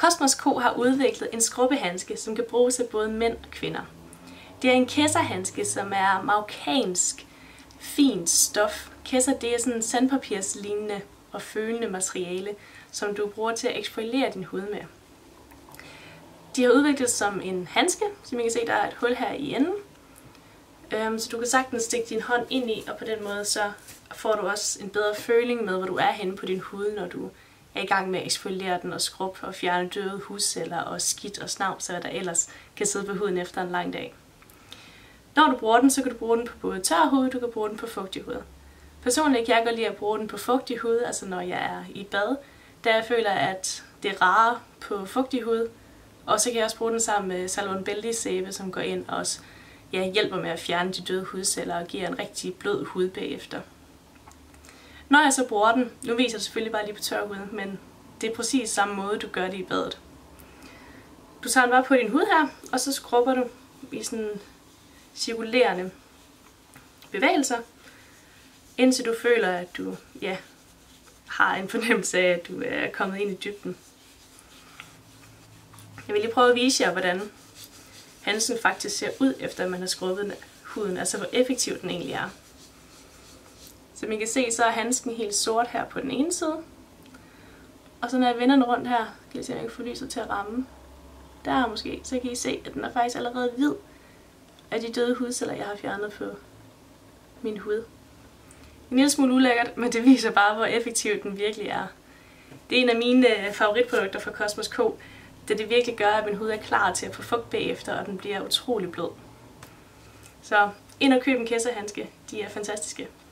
Cosmos Co har udviklet en skrubbehandske, som kan bruges af både mænd og kvinder. Det er en kesserhandske, som er marokkansk fint stof. Kesser, det er sådan en sandpapirslignende og følende materiale, som du bruger til at eksfoliere din hud med. De har udviklet som en handske, som I kan se, der er et hul her i enden. Så du kan sagtens stikke din hånd ind i, og på den måde så får du også en bedre føling med, hvor du er henne på din hud, når du er i gang med at eksfoliere den og skrubbe og fjerne døde hudceller og skidt og snavs, hvad der ellers kan sidde på huden efter en lang dag. Når du bruger den, så kan du bruge den på både tør hud, du kan bruge den på fugtig hud. Personligt kan jeg godt lide at bruge den på fugtig hud, altså når jeg er i bad, da jeg føler, at det er rarere på fugtig hud. Og så kan jeg også bruge den sammen med Salon Beldi sæbe, som går ind og også hjælper med at fjerne de døde hudceller og giver en rigtig blød hud bagefter. Når jeg så bruger den, nu viser jeg det selvfølgelig bare lige på tør hud, men det er præcis samme måde, du gør det i badet. Du tager den bare på din hud her, og så skrubber du i sådan cirkulerende bevægelser, indtil du føler, at du har en fornemmelse af, at du er kommet ind i dybden. Jeg vil lige prøve at vise jer, hvordan handsken faktisk ser ud, efter man har skrubbet huden, altså hvor effektiv den egentlig er. Som I kan se, så er handsken helt sort her på den ene side. Og så når jeg vender den rundt her, kan I se, at jeg kan få lyset til at ramme. Der måske, så kan I se, at den er faktisk allerede hvid af de døde hudceller, jeg har fjernet på min hud. En lille smule ulækkert, men det viser bare, hvor effektiv den virkelig er. Det er en af mine favoritprodukter fra Cosmos Co, da det virkelig gør, at min hud er klar til at få fugt bagefter, og den bliver utrolig blød. Så ind og køb en kesserhandske, de er fantastiske.